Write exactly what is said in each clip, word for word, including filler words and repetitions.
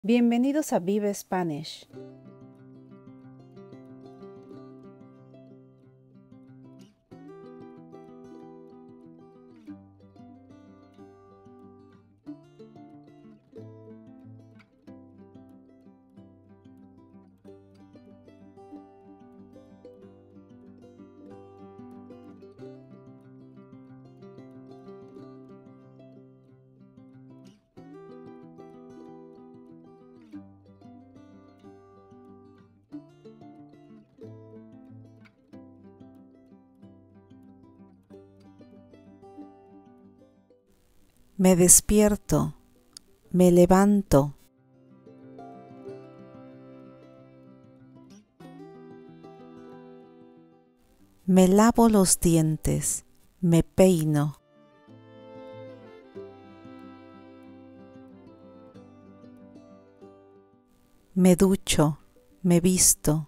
Bienvenidos a Vive Spanish. Me despierto, me levanto. Me lavo los dientes, me peino. Me ducho, me visto.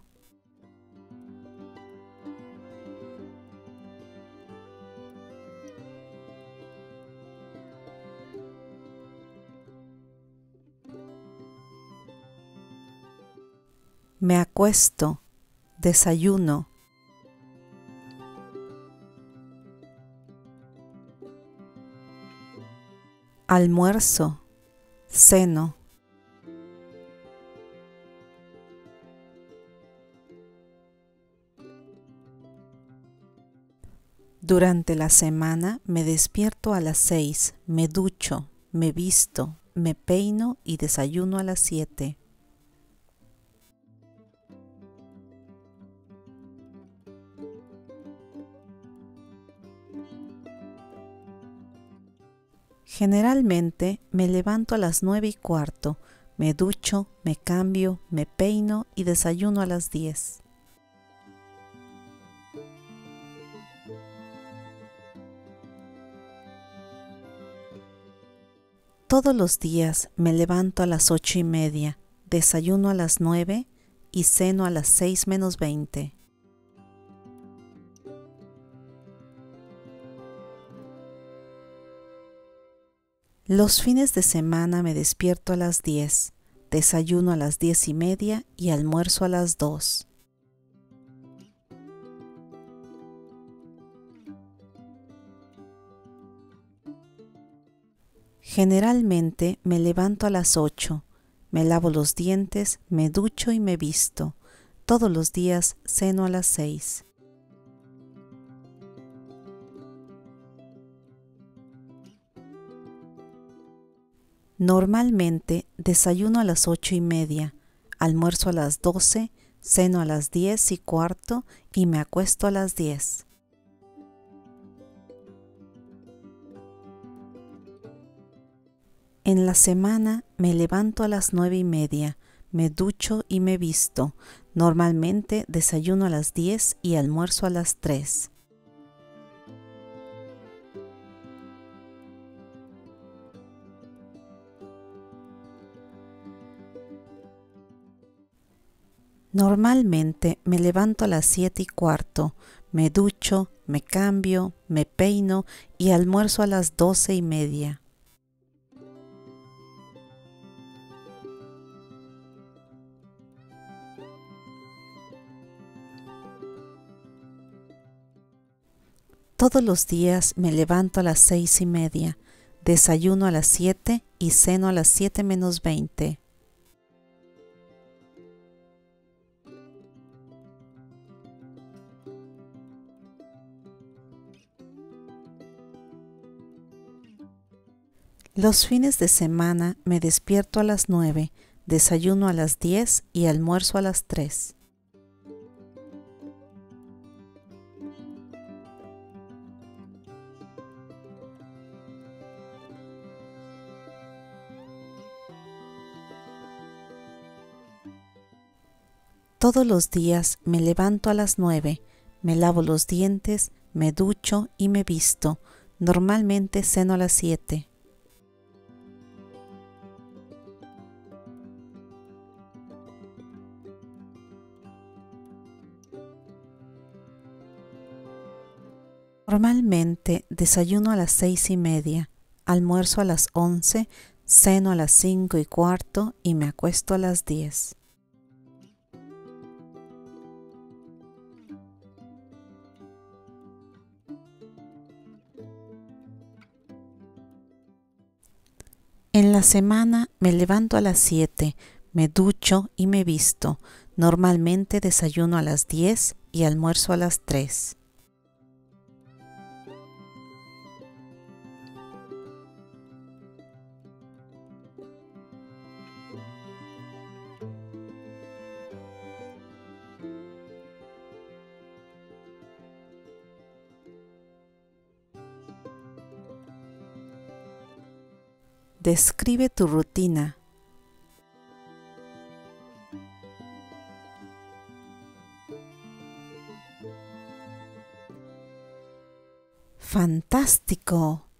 Me acuesto, desayuno. Almuerzo, ceno. Durante la semana me despierto a las seis, me ducho, me visto, me peino y desayuno a las siete. Generalmente me levanto a las nueve y cuarto, me ducho, me cambio, me peino y desayuno a las diez. Todos los días me levanto a las ocho y media, desayuno a las nueve y ceno a las seis menos veinte. Los fines de semana me despierto a las diez, desayuno a las diez y media y almuerzo a las dos. Generalmente me levanto a las ocho, me lavo los dientes, me ducho y me visto. Todos los días ceno a las seis. Normalmente desayuno a las ocho y media, almuerzo a las doce, ceno a las diez y cuarto y me acuesto a las diez. En la semana me levanto a las nueve y media, me ducho y me visto. Normalmente desayuno a las diez y almuerzo a las tres. Normalmente me levanto a las siete y cuarto, me ducho, me cambio, me peino y almuerzo a las doce y media. Todos los días me levanto a las seis y media, desayuno a las siete y ceno a las siete menos veinte. Los fines de semana me despierto a las nueve, desayuno a las diez y almuerzo a las tres. Todos los días me levanto a las nueve, me lavo los dientes, me ducho y me visto. Normalmente ceno a las siete. Normalmente desayuno a las seis y media, almuerzo a las once, ceno a las cinco y cuarto y me acuesto a las diez. En la semana me levanto a las siete, me ducho y me visto. Normalmente desayuno a las diez y almuerzo a las tres. Describe tu rutina. ¡Fantástico!